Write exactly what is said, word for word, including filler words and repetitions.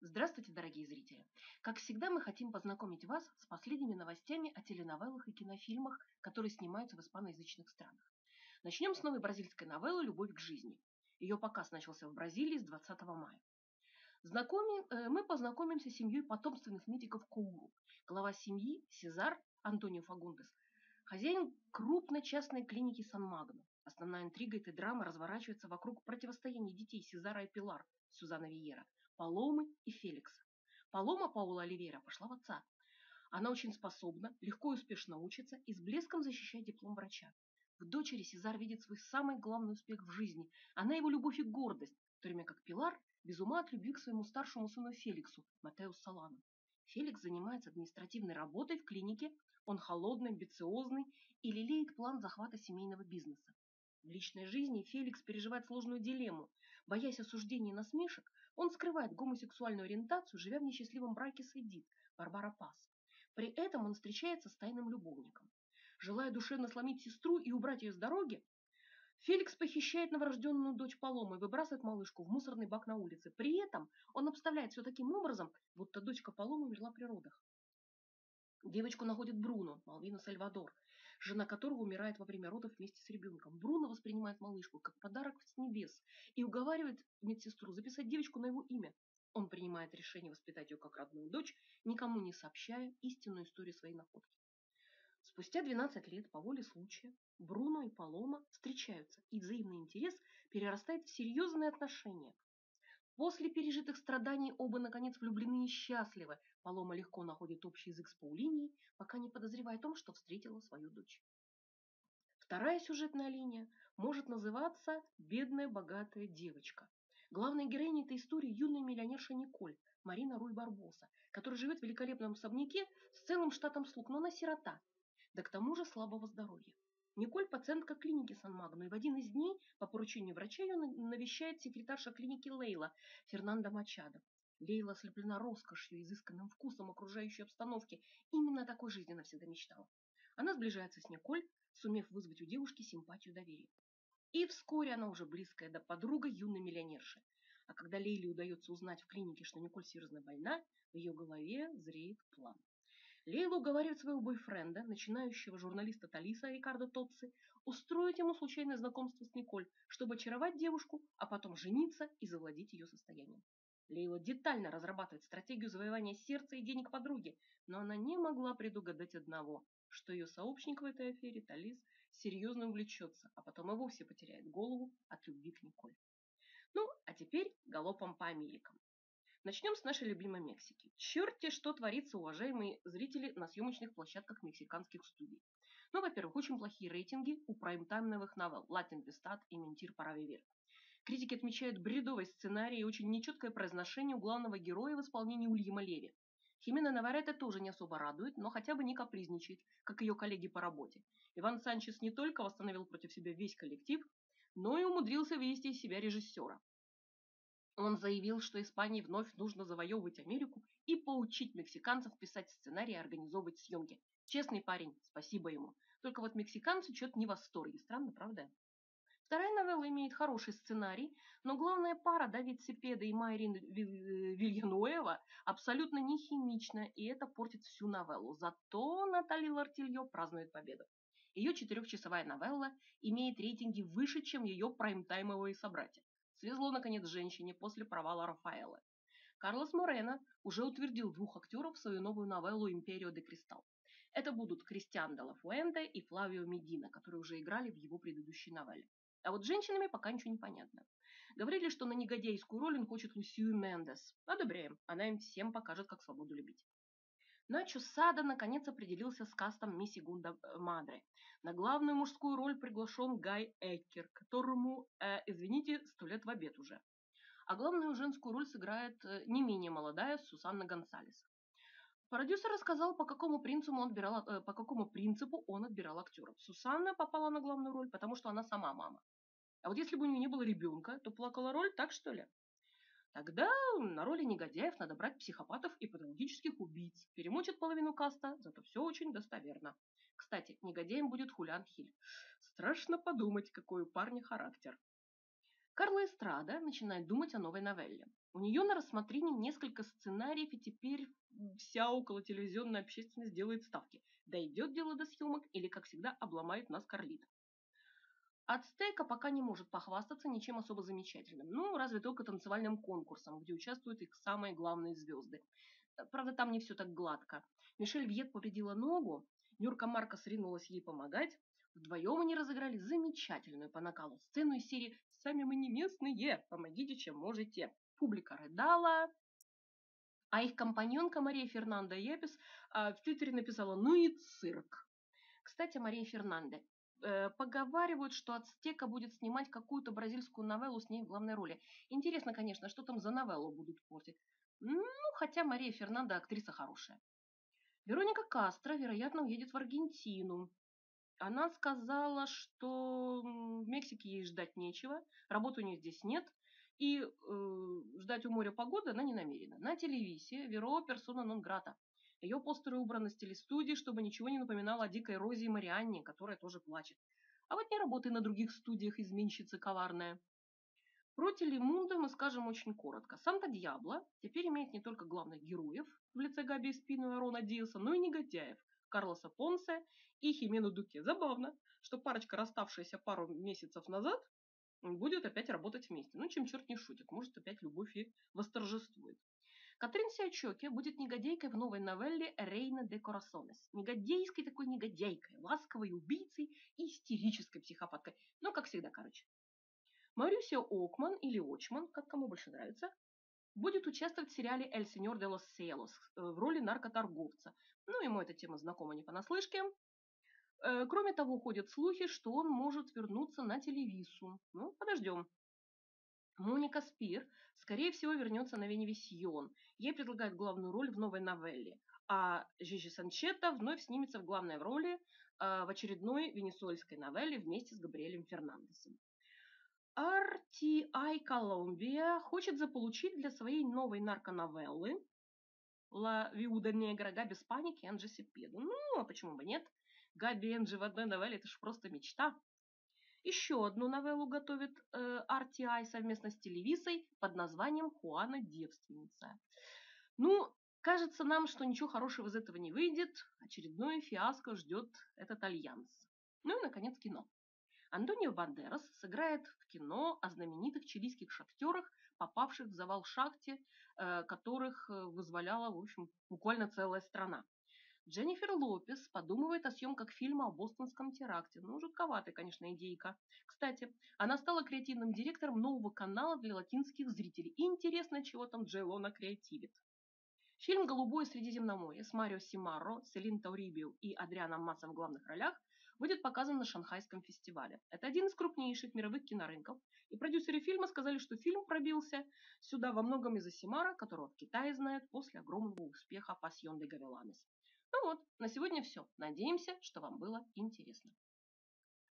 Здравствуйте, дорогие зрители! Как всегда, мы хотим познакомить вас с последними новостями о теленовеллах и кинофильмах, которые снимаются в испаноязычных странах. Начнем с новой бразильской новеллы «Любовь к жизни». Ее показ начался в Бразилии с двадцатого мая. Знакомим, э, мы познакомимся с семьей потомственных медиков Коуру. Глава семьи Сезар Антонио Фагундес, хозяин крупной частной клиники Сан-Магно. Основная интрига этой драмы разворачивается вокруг противостояния детей Сезара и Пилар, Сюзанна Виера, Паломы и Феликса. Палома Паула Оливейра пошла в отца. Она очень способна, легко и успешно учится и с блеском защищает диплом врача. В дочери Сезар видит свой самый главный успех в жизни. Она его любовь и гордость, в то время как Пилар без ума от любви к своему старшему сыну Феликсу, Матеус Солану. Феликс занимается административной работой в клинике, он холодный, амбициозный и лелеет план захвата семейного бизнеса. В личной жизни Феликс переживает сложную дилемму. Боясь осуждений и насмешек, он скрывает гомосексуальную ориентацию, живя в несчастливом браке с Эдит, Барбара Пас. При этом он встречается с тайным любовником. Желая душевно сломить сестру и убрать ее с дороги, Феликс похищает новорожденную дочь Паломы и выбрасывает малышку в мусорный бак на улице. При этом он обставляет все таким образом, будто дочка Паломы умерла при родах. Девочку находит Бруно, Малвина Сальвадор, жена которого умирает во время родов вместе с ребенком. Бруно воспринимает малышку как подарок с небес и уговаривает медсестру записать девочку на его имя. Он принимает решение воспитать ее как родную дочь, никому не сообщая истинную историю своей находки. Спустя двенадцать лет по воле случая Бруно и Палома встречаются, и взаимный интерес перерастает в серьезные отношения. После пережитых страданий оба наконец влюблены и счастливы. Палома легко находит общий язык с Паулинией, пока не подозревая о том, что встретила свою дочь. Вторая сюжетная линия может называться «Бедная богатая девочка». Главной героиней этой истории юная миллионерша Николь, Марина Руй Барбоса, которая живет в великолепном особняке с целым штатом слуг, но она сирота, да к тому же слабого здоровья. Николь пациентка клиники Сан-Магно, и в один из дней по поручению врача ее навещает секретарша клиники Лейла, Фернандо Мачадо. Лейла ослеплена роскошью, изысканным вкусом окружающей обстановки. Именно о такой жизни она всегда мечтала. Она сближается с Николь, сумев вызвать у девушки симпатию и доверие. И вскоре она уже близкая до подруга юной миллионерши. А когда Лейле удается узнать в клинике, что Николь серьезно больна, в ее голове зреет план. Лейла уговаривает своего бойфренда, начинающего журналиста Талиса Рикардо Тоцци, устроить ему случайное знакомство с Николь, чтобы очаровать девушку, а потом жениться и завладеть ее состоянием. Лейла детально разрабатывает стратегию завоевания сердца и денег подруги, но она не могла предугадать одного, что ее сообщник в этой афере, Талис, серьезно увлечется, а потом и вовсе потеряет голову от любви к Николь. Ну, а теперь галопом по Америкам. Начнем с нашей любимой Мексики. Черти, что творится, уважаемые зрители, на съемочных площадках мексиканских студий. Ну, во-первых, очень плохие рейтинги у прайм-таймновых новелл «Ла Темпестад» и «Ментир para vivir». Критики отмечают бредовый сценарий и очень нечеткое произношение у главного героя в исполнении Уильяма Леви. Химена Наваррете тоже не особо радует, но хотя бы не капризничает, как ее коллеги по работе. Иван Санчес не только восстановил против себя весь коллектив, но и умудрился вывести из себя режиссера. Он заявил, что Испании вновь нужно завоевывать Америку и поучить мексиканцев писать сценарии и организовывать съемки. Честный парень, спасибо ему. Только вот мексиканцы что-то не в восторге. Странно, правда? Вторая новелла имеет хороший сценарий, но главная пара Давид Сепеда и Майрин Вильянуэва абсолютно не химична, и это портит всю новеллу. Зато Натали Лартильо празднует победу. Ее четырехчасовая новелла имеет рейтинги выше, чем ее прайм-таймовые собратья. Свезло, наконец, женщине после провала Рафаэллы. Карлос Морено уже утвердил двух актеров в свою новую новеллу «Империо де Кристалл». Это будут Кристиан де ла Фуэнте и Флавио Медина, которые уже играли в его предыдущей новелле. А вот с женщинами пока ничего не понятно. Говорили, что на негодяйскую роль он хочет Лусию Мендес. Одобряем, она им всем покажет, как свободу любить. Начо Сада наконец определился с кастом «Ми Сегунда Мадре». На главную мужскую роль приглашен Гай Эккер, которому, э, извините, сто лет в обед уже. А главную женскую роль сыграет э, не менее молодая Сусанна Гонсалес. Продюсер рассказал, по какому принципу он отбирал, э, по какому принципу он отбирал актеров. Сусанна попала на главную роль, потому что она сама мама. А вот если бы у нее не было ребенка, то плакала роль, так что ли? Тогда на роли негодяев надо брать психопатов и патологических убийц. Перемочат половину каста, зато все очень достоверно. Кстати, негодяем будет Хулиан Хиль. Страшно подумать, какой у парня характер. Карла Эстрада начинает думать о новой новелле. У нее на рассмотрении несколько сценариев, и теперь вся околотелевизионная общественность делает ставки. Дойдет дело до съемок или, как всегда, обломает нас Карлита. Ацтека пока не может похвастаться ничем особо замечательным. Ну, разве только танцевальным конкурсом, где участвуют их самые главные звезды. Правда, там не все так гладко. Мишель Вьет повредила ногу, Нюрка Маркос ринулась ей помогать. Вдвоем они разыграли замечательную по накалу сцену из серии «Сами мы не местные, помогите, чем можете». Публика рыдала, а их компаньонка Мария Фернанда Епис а, в Твиттере написала «Ну и цирк». Кстати, Мария Фернанде. Э, поговаривают, что Ацтека будет снимать какую-то бразильскую новеллу с ней в главной роли. Интересно, конечно, что там за новеллу будут портить. Ну, хотя Мария Фернанда актриса хорошая. Вероника Кастро, вероятно, уедет в Аргентину. Она сказала, что в Мексике ей ждать нечего, работы у нее здесь нет, и э, ждать у моря погоды она не намерена. На телевизии Веро персона нон грата. Ее постеры убраны с телестудии, чтобы ничего не напоминало о дикой Розе и Марианне, которая тоже плачет. А вот не работай на других студиях, изменщица коварная. Про Телемунда мы скажем очень коротко. Санта Дьябло теперь имеет не только главных героев в лице Габи Эспино и Арона Диаса, но и негодяев Карлоса Понсе и Химену Дуке. Забавно, что парочка, расставшаяся пару месяцев назад, будет опять работать вместе. Ну, чем черт не шутит, может опять любовь и восторжествует. Катрин Сиачоки будет негодейкой в новой новелле Рейна де Корасонес. Негодейской такой негодяйкой, ласковой убийцей и истерической психопаткой. Ну, как всегда, короче. Маурисио Окман, или Очман, как кому больше нравится, будет участвовать в сериале «Эль Сеньор де лос Селос» в роли наркоторговца. Ну, ему эта тема знакома не понаслышке. Кроме того, ходят слухи, что он может вернуться на телевизу. Ну, подождем. Моника Спир, скорее всего, вернется на Веневисьон. Ей предлагают главную роль в новой новелле. А Жижи Санчета вновь снимется в главной роли в очередной венесуэльской новелле вместе с Габриэлем Фернандесом. ар ти ай Columbia хочет заполучить для своей новой нарконовеллы «Ла Виуда Негра» Габи Спаник и Анджи Сепеду. Ну, а почему бы нет? Габи и Анджи в одной новелле – это же просто мечта. Еще одну новеллу готовит э, ар ти ай совместно с Телевисой под названием «Хуана Девственница». Ну, кажется нам, что ничего хорошего из этого не выйдет. Очередное фиаско ждет этот альянс. Ну и, наконец, кино. Антонио Бандерас сыграет в кино о знаменитых чилийских шахтерах, попавших в завал шахте, э, которых вызволяла, в общем, буквально целая страна. Дженнифер Лопес подумывает о съемках фильма о бостонском теракте. Ну, жутковатая, конечно, идейка. Кстати, она стала креативным директором нового канала для латинских зрителей. И интересно, чего там Джей Ло накреативит. Фильм «Голубое Средиземноморье» с Марио Симарро, Селин Таурибио и Адрианом Массо в главных ролях будет показан на Шанхайском фестивале. Это один из крупнейших мировых кинорынков, и продюсеры фильма сказали, что фильм пробился сюда во многом из-за Симара, которого в Китае знают после огромного успеха «Пасьон де Гавеланес». Ну вот, на сегодня все. Надеемся, что вам было интересно.